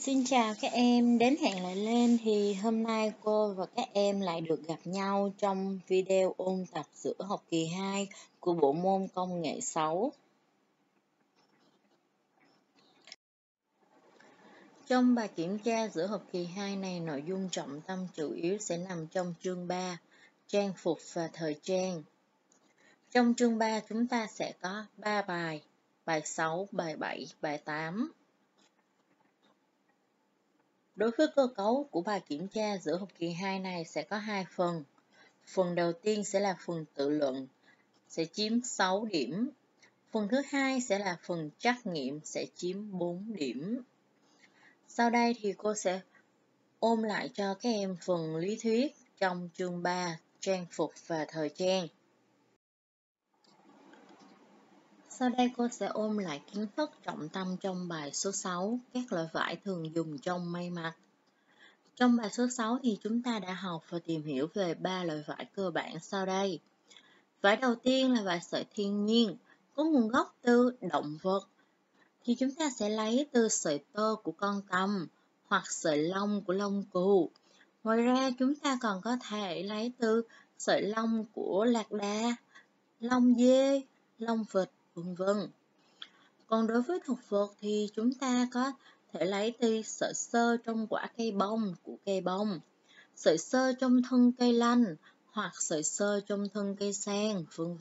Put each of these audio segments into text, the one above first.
Xin chào các em, đến hẹn lại lên thì hôm nay cô và các em lại được gặp nhau trong video ôn tập giữa học kỳ 2 của bộ môn công nghệ 6. Trong bài kiểm tra giữa học kỳ 2 này, nội dung trọng tâm chủ yếu sẽ nằm trong chương 3, trang phục và thời trang. Trong chương 3 chúng ta sẽ có 3 bài, bài 6, bài 7, bài 8. Đối với cơ cấu của bài kiểm tra giữa học kỳ 2 này sẽ có 2 phần. Phần đầu tiên sẽ là phần tự luận, sẽ chiếm 6 điểm. Phần thứ hai sẽ là phần trắc nghiệm, sẽ chiếm 4 điểm. Sau đây thì cô sẽ ôn lại cho các em phần lý thuyết trong chương 3, trang phục và thời trang. Sau đây cô sẽ ôn lại kiến thức trọng tâm trong bài số 6, các loại vải thường dùng trong may mặc. Trong bài số 6 thì chúng ta đã học và tìm hiểu về 3 loại vải cơ bản sau đây. Vải đầu tiên là vải sợi thiên nhiên, có nguồn gốc từ động vật. Thì chúng ta sẽ lấy từ sợi tơ của con tằm hoặc sợi lông của lông cừu. Ngoài ra chúng ta còn có thể lấy từ sợi lông của lạc đà, lông dê, lông vịt, v.v. Còn đối với thực vật thì chúng ta có thể lấy từ sợi xơ trong quả cây bông của cây bông, sợi xơ trong thân cây lanh hoặc sợi xơ trong thân cây sen, v.v.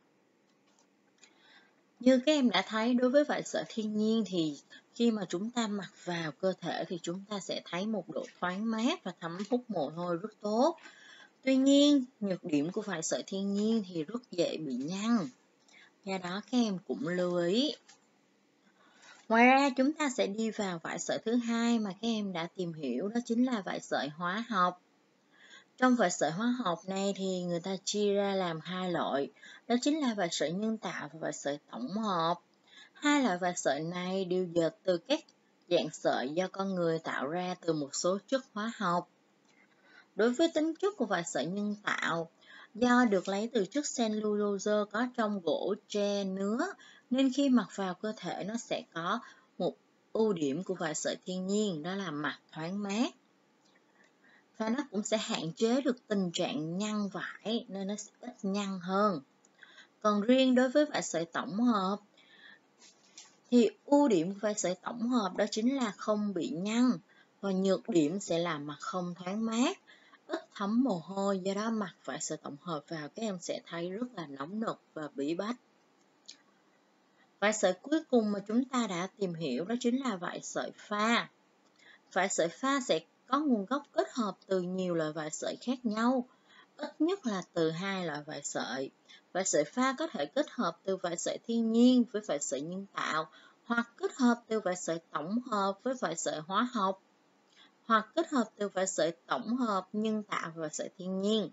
Như các em đã thấy, đối với vải sợi thiên nhiên thì khi mà chúng ta mặc vào cơ thể thì chúng ta sẽ thấy một độ thoáng mát và thấm hút mồ hôi rất tốt. Tuy nhiên, nhược điểm của vải sợi thiên nhiên thì rất dễ bị nhăn. Do đó các em cũng lưu ý. Ngoài ra chúng ta sẽ đi vào vải sợi thứ hai mà các em đã tìm hiểu, đó chính là vải sợi hóa học. Trong vải sợi hóa học này thì người ta chia ra làm hai loại, đó chính là vải sợi nhân tạo và vải sợi tổng hợp. Hai loại vải sợi này đều dệt từ các dạng sợi do con người tạo ra từ một số chất hóa học. Đối với tính chất của vải sợi nhân tạo, do được lấy từ chất cellulose có trong gỗ, tre, nứa, nên khi mặc vào cơ thể nó sẽ có một ưu điểm của vải sợi thiên nhiên, đó là mặc thoáng mát. Và nó cũng sẽ hạn chế được tình trạng nhăn vải nên nó sẽ ít nhăn hơn. Còn riêng đối với vải sợi tổng hợp thì ưu điểm của vải sợi tổng hợp đó chính là không bị nhăn, và nhược điểm sẽ là mặc không thoáng mát, ít thấm mồ hôi, do đó mặc vải sợi tổng hợp vào các em sẽ thấy rất là nóng nực và bí bách. Vải sợi cuối cùng mà chúng ta đã tìm hiểu đó chính là vải sợi pha. Vải sợi pha sẽ có nguồn gốc kết hợp từ nhiều loại vải sợi khác nhau, ít nhất là từ 2 loại vải sợi. Vải sợi pha có thể kết hợp từ vải sợi thiên nhiên với vải sợi nhân tạo, hoặc kết hợp từ vải sợi tổng hợp với vải sợi hóa học, hoặc kết hợp từ vải sợi tổng hợp, nhân tạo và vải sợi thiên nhiên.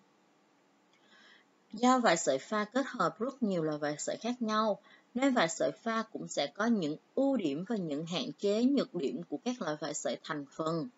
Do vải sợi pha kết hợp rất nhiều loại vải sợi khác nhau, nên vải sợi pha cũng sẽ có những ưu điểm và những hạn chế, nhược điểm của các loại vải sợi thành phần.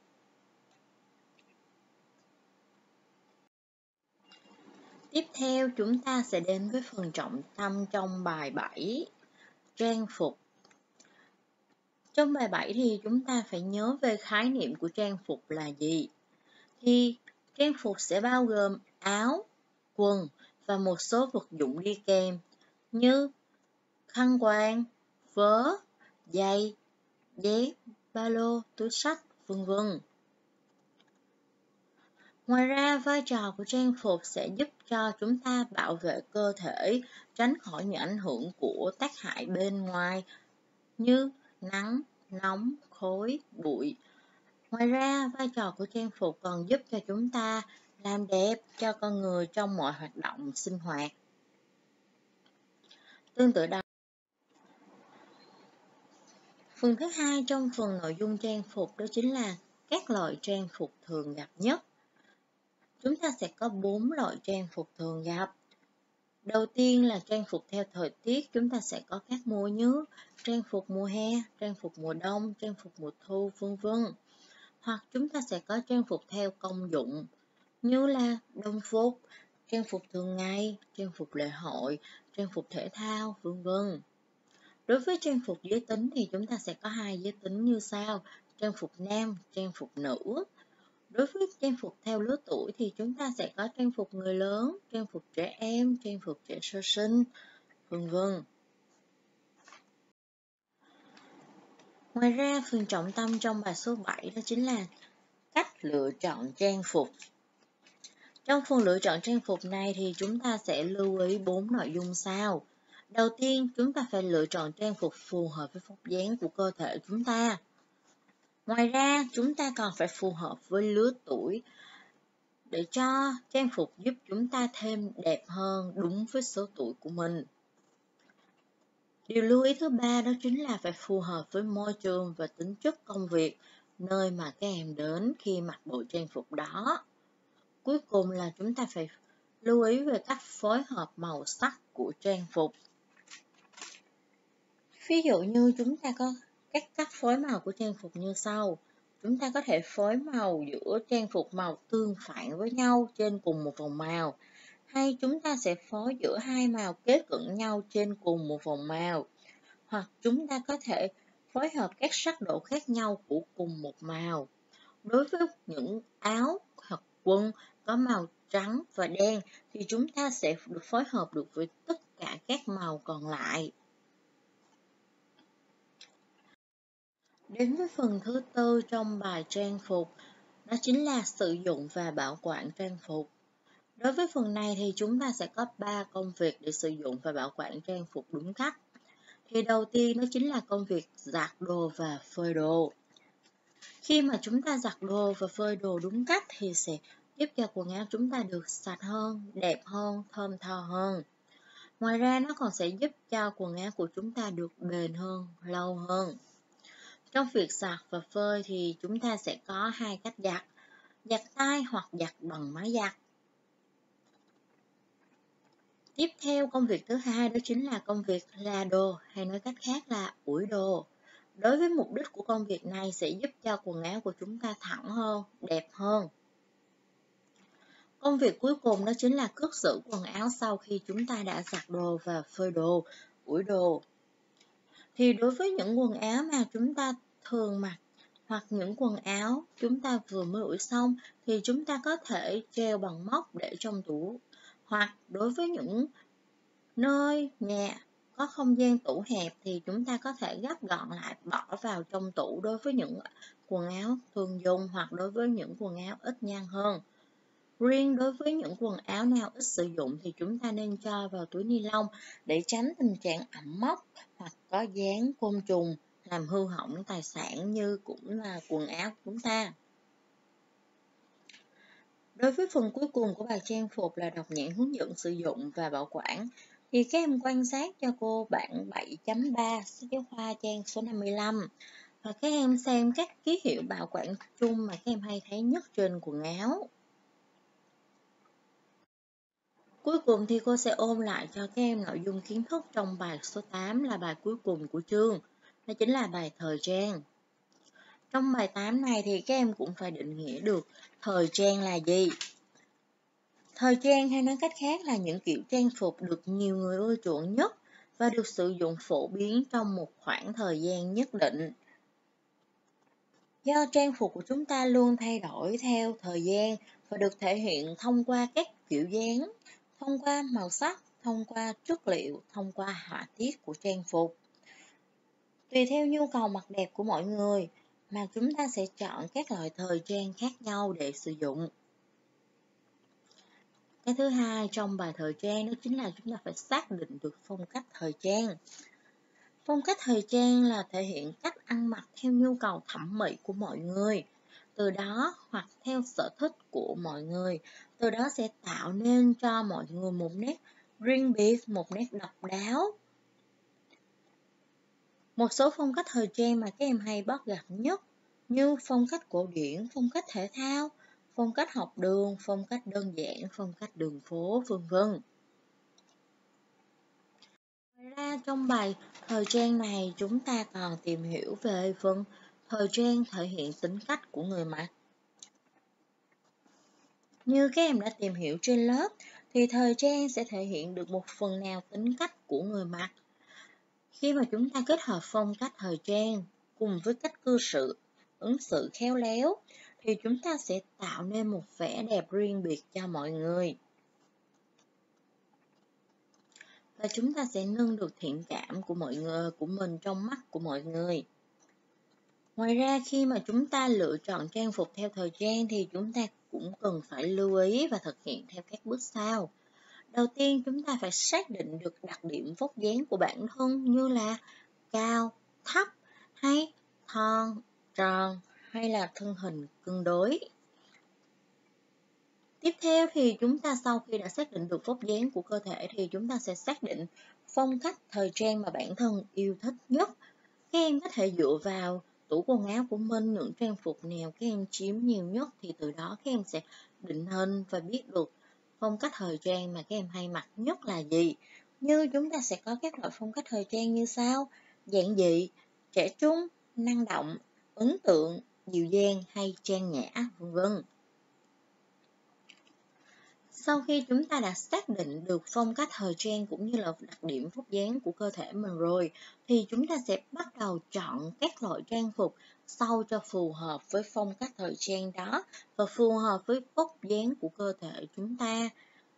Tiếp theo chúng ta sẽ đến với phần trọng tâm trong bài 7, trang phục. Trong bài 7 thì chúng ta phải nhớ về khái niệm của trang phục là gì. Thì trang phục sẽ bao gồm áo, quần và một số vật dụng đi kèm như khăn quàng, vớ, giày, dép, ba lô, túi xách, v.v. Ngoài ra, vai trò của trang phục sẽ giúp cho chúng ta bảo vệ cơ thể, tránh khỏi những ảnh hưởng của tác hại bên ngoài như nắng, nóng, khói, bụi. Ngoài ra, vai trò của trang phục còn giúp cho chúng ta làm đẹp cho con người trong mọi hoạt động sinh hoạt. Tương tự đó, phần thứ hai trong phần nội dung trang phục đó chính là các loại trang phục thường gặp nhất. Chúng ta sẽ có 4 loại trang phục thường gặp. Đầu tiên là trang phục theo thời tiết, chúng ta sẽ có các mùa như trang phục mùa hè, trang phục mùa đông, trang phục mùa thu, v.v. Hoặc chúng ta sẽ có trang phục theo công dụng như là đồng phục, trang phục thường ngày, trang phục lễ hội, trang phục thể thao, v.v. Đối với trang phục giới tính thì chúng ta sẽ có 2 giới tính như sau, trang phục nam, trang phục nữ. Đối với trang phục theo lứa tuổi thì chúng ta sẽ có trang phục người lớn, trang phục trẻ em, trang phục trẻ sơ sinh, vân vân. Ngoài ra, phần trọng tâm trong bài số 7 đó chính là cách lựa chọn trang phục. Trong phần lựa chọn trang phục này thì chúng ta sẽ lưu ý 4 nội dung sau. Đầu tiên, chúng ta phải lựa chọn trang phục phù hợp với vóc dáng của cơ thể chúng ta. Ngoài ra, chúng ta còn phải phù hợp với lứa tuổi để cho trang phục giúp chúng ta thêm đẹp hơn đúng với số tuổi của mình. Điều lưu ý thứ ba đó chính là phải phù hợp với môi trường và tính chất công việc nơi mà các em đến khi mặc bộ trang phục đó. Cuối cùng là chúng ta phải lưu ý về cách phối hợp màu sắc của trang phục. Ví dụ như chúng ta có các cách phối màu của trang phục như sau. Chúng ta có thể phối màu giữa trang phục màu tương phản với nhau trên cùng một vòng màu. Hay chúng ta sẽ phối giữa hai màu kế cận nhau trên cùng một vòng màu. Hoặc chúng ta có thể phối hợp các sắc độ khác nhau của cùng một màu. Đối với những áo hoặc quần có màu trắng và đen thì chúng ta sẽ được phối hợp được với tất cả các màu còn lại. Đến với phần thứ tư trong bài trang phục, đó chính là sử dụng và bảo quản trang phục. Đối với phần này thì chúng ta sẽ có 3 công việc để sử dụng và bảo quản trang phục đúng cách. Thì đầu tiên đó chính là công việc giặt đồ và phơi đồ. Khi mà chúng ta giặt đồ và phơi đồ đúng cách thì sẽ giúp cho quần áo chúng ta được sạch hơn, đẹp hơn, thơm tho hơn. Ngoài ra nó còn sẽ giúp cho quần áo của chúng ta được bền hơn, lâu hơn. Trong việc giặt và phơi thì chúng ta sẽ có hai cách giặt, giặt tay hoặc giặt bằng máy giặt. Tiếp theo công việc thứ hai đó chính là công việc là đồ, hay nói cách khác là ủi đồ. Đối với mục đích của công việc này sẽ giúp cho quần áo của chúng ta thẳng hơn, đẹp hơn. Công việc cuối cùng đó chính là cất giữ quần áo sau khi chúng ta đã giặt đồ và phơi đồ, ủi đồ. Thì đối với những quần áo mà chúng ta thường mặc hoặc những quần áo chúng ta vừa mới ủi xong thì chúng ta có thể treo bằng móc để trong tủ. Hoặc đối với những nơi nhà có không gian tủ hẹp thì chúng ta có thể gấp gọn lại bỏ vào trong tủ đối với những quần áo thường dùng hoặc đối với những quần áo ít nhan hơn. Riêng đối với những quần áo nào ít sử dụng thì chúng ta nên cho vào túi ni lông để tránh tình trạng ẩm mốc hoặc có dán côn trùng làm hư hỏng tài sản như cũng là quần áo của chúng ta. Đối với phần cuối cùng của bài trang phục là đọc nhãn hướng dẫn sử dụng và bảo quản, thì các em quan sát cho cô bảng 7.3 sách giáo khoa trang số 55 và các em xem các ký hiệu bảo quản chung mà các em hay thấy nhất trên quần áo. Cuối cùng thì cô sẽ ôn lại cho các em nội dung kiến thức trong bài số 8 là bài cuối cùng của chương, đó chính là bài thời trang. Trong bài 8 này thì các em cũng phải định nghĩa được thời trang là gì. Thời trang hay nói cách khác là những kiểu trang phục được nhiều người ưa chuộng nhất và được sử dụng phổ biến trong một khoảng thời gian nhất định. Do trang phục của chúng ta luôn thay đổi theo thời gian và được thể hiện thông qua các kiểu dáng, thông qua màu sắc, thông qua chất liệu, thông qua họa tiết của trang phục. Tùy theo nhu cầu mặc đẹp của mọi người mà chúng ta sẽ chọn các loại thời trang khác nhau để sử dụng. Cái thứ hai trong bài thời trang đó chính là chúng ta phải xác định được phong cách thời trang. Phong cách thời trang là thể hiện cách ăn mặc theo nhu cầu thẩm mỹ của mọi người. Từ đó hoặc theo sở thích của mọi người, từ đó sẽ tạo nên cho mọi người một nét riêng biệt, một nét độc đáo. Một số phong cách thời trang mà các em hay bắt gặp nhất như phong cách cổ điển, phong cách thể thao, phong cách học đường, phong cách đơn giản, phong cách đường phố, vân vân. Ngoài ra trong bài thời trang này chúng ta còn tìm hiểu về phần thời trang thể hiện tính cách của người mặc. Như các em đã tìm hiểu trên lớp thì thời trang sẽ thể hiện được một phần nào tính cách của người mặc. Khi mà chúng ta kết hợp phong cách thời trang cùng với cách cư xử ứng xử khéo léo, thì chúng ta sẽ tạo nên một vẻ đẹp riêng biệt cho mọi người. Và chúng ta sẽ nâng được thiện cảm của mọi người, của mình trong mắt của mọi người. Ngoài ra, khi mà chúng ta lựa chọn trang phục theo thời trang thì chúng ta cũng cần phải lưu ý và thực hiện theo các bước sau. Đầu tiên, chúng ta phải xác định được đặc điểm vóc dáng của bản thân như là cao, thấp, hay thon, tròn, hay là thân hình cân đối. Tiếp theo thì chúng ta sau khi đã xác định được vóc dáng của cơ thể thì chúng ta sẽ xác định phong cách thời trang mà bản thân yêu thích nhất. Các em có thể dựa vào tủ quần áo của mình, những trang phục nào các em chiếm nhiều nhất thì từ đó các em sẽ định hình và biết được phong cách thời trang mà các em hay mặc nhất là gì. Như chúng ta sẽ có các loại phong cách thời trang như sau: giản dị, trẻ trung, năng động, ấn tượng, dịu dàng hay trang nhã, vân vân. Sau khi chúng ta đã xác định được phong cách thời trang cũng như là đặc điểm vóc dáng của cơ thể mình rồi, thì chúng ta sẽ bắt đầu chọn các loại trang phục sao cho phù hợp với phong cách thời trang đó và phù hợp với vóc dáng của cơ thể chúng ta.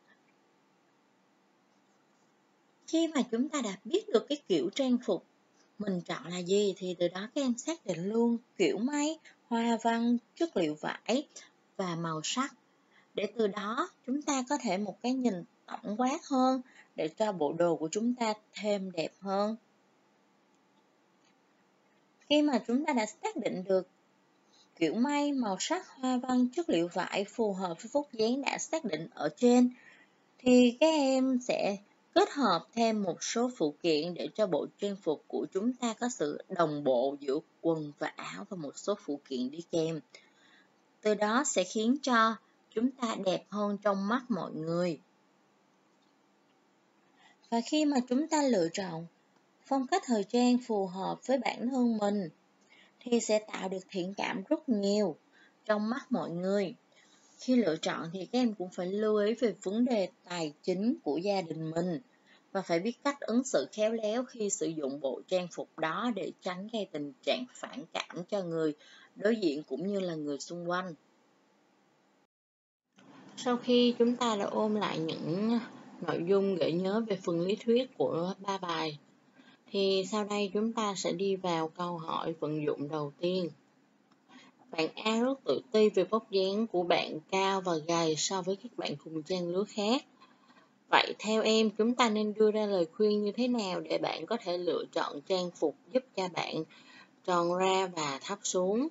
Khi mà chúng ta đã biết được cái kiểu trang phục mình chọn là gì thì từ đó các em xác định luôn kiểu may, hoa văn, chất liệu vải và màu sắc. Để từ đó chúng ta có thể một cái nhìn tổng quát hơn để cho bộ đồ của chúng ta thêm đẹp hơn. Khi mà chúng ta đã xác định được kiểu may, màu sắc, hoa văn, chất liệu vải phù hợp với vóc dáng đã xác định ở trên, thì các em sẽ kết hợp thêm một số phụ kiện để cho bộ trang phục của chúng ta có sự đồng bộ giữa quần và áo và một số phụ kiện đi kèm. Từ đó sẽ khiến cho chúng ta đẹp hơn trong mắt mọi người. Và khi mà chúng ta lựa chọn phong cách thời trang phù hợp với bản thân mình thì sẽ tạo được thiện cảm rất nhiều trong mắt mọi người. Khi lựa chọn thì các em cũng phải lưu ý về vấn đề tài chính của gia đình mình và phải biết cách ứng xử khéo léo khi sử dụng bộ trang phục đó để tránh gây tình trạng phản cảm cho người đối diện cũng như là người xung quanh. Sau khi chúng ta đã ôn lại những nội dung gợi nhớ về phần lý thuyết của 3 bài, thì sau đây chúng ta sẽ đi vào câu hỏi vận dụng đầu tiên. Bạn A rất tự ti về vóc dáng của bạn cao và gầy so với các bạn cùng trang lứa khác. Vậy theo em, chúng ta nên đưa ra lời khuyên như thế nào để bạn có thể lựa chọn trang phục giúp cho bạn tròn ra và thấp xuống?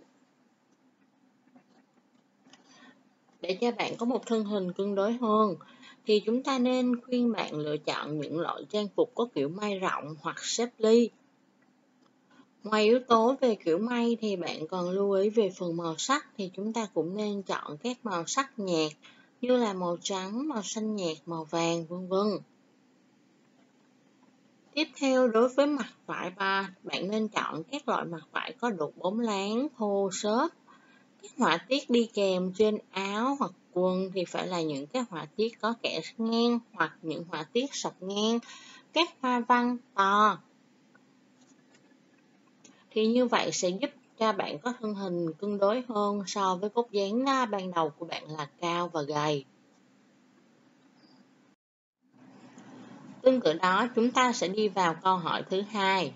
Để cho bạn có một thân hình cân đối hơn, thì chúng ta nên khuyên bạn lựa chọn những loại trang phục có kiểu may rộng hoặc xếp ly. Ngoài yếu tố về kiểu may thì bạn còn lưu ý về phần màu sắc thì chúng ta cũng nên chọn các màu sắc nhạt như là màu trắng, màu xanh nhạt, màu vàng, vân vân. Tiếp theo, đối với mặt vải bạn nên chọn các loại mặt vải có độ bóng láng, thô, xốp. Các họa tiết đi kèm trên áo hoặc quần thì phải là những cái họa tiết có kẻ ngang hoặc những họa tiết sọc ngang, các hoa văn to. Thì như vậy sẽ giúp cho bạn có thân hình cân đối hơn so với vóc dáng ban đầu của bạn là cao và gầy. Tương tự đó, chúng ta sẽ đi vào câu hỏi thứ hai.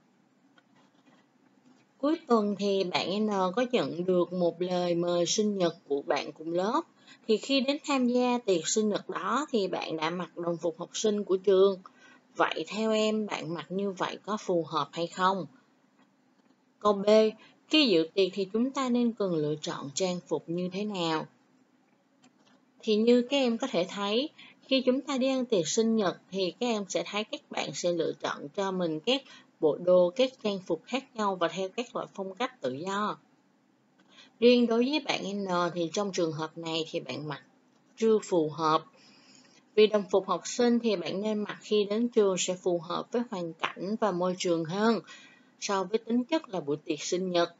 Cuối tuần thì bạn N có nhận được một lời mời sinh nhật của bạn cùng lớp. Thì khi đến tham gia tiệc sinh nhật đó thì bạn đã mặc đồng phục học sinh của trường. Vậy theo em, bạn mặc như vậy có phù hợp hay không? Câu B. Khi dự tiệc thì chúng ta nên cần lựa chọn trang phục như thế nào? Thì như các em có thể thấy, khi chúng ta đi ăn tiệc sinh nhật thì các em sẽ thấy các bạn sẽ lựa chọn cho mình các bộ đồ, các trang phục khác nhau và theo các loại phong cách tự do. Riêng đối với bạn N thì trong trường hợp này thì bạn mặc chưa phù hợp. Vì đồng phục học sinh thì bạn nên mặc khi đến trường sẽ phù hợp với hoàn cảnh và môi trường hơn so với tính chất là buổi tiệc sinh nhật.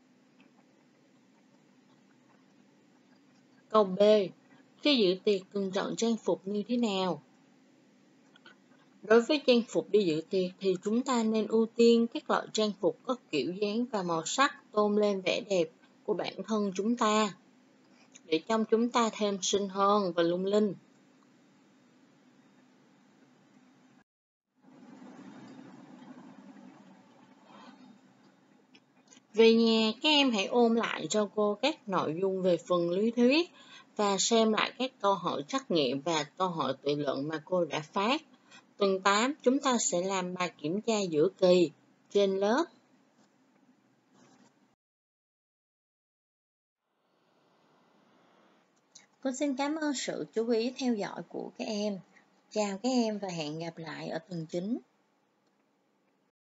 Câu B. Khi dự tiệc cần chọn trang phục như thế nào? Đối với trang phục đi dự tiệc thì chúng ta nên ưu tiên các loại trang phục có kiểu dáng và màu sắc tôn lên vẻ đẹp của bản thân chúng ta, để trông chúng ta thêm xinh hơn và lung linh. Về nhà, các em hãy ôn lại cho cô các nội dung về phần lý thuyết và xem lại các câu hỏi trắc nghiệm và câu hỏi tự luận mà cô đã phát. Tuần 8, chúng ta sẽ làm bài kiểm tra giữa kỳ trên lớp. Cô xin cảm ơn sự chú ý theo dõi của các em. Chào các em và hẹn gặp lại ở tuần 9.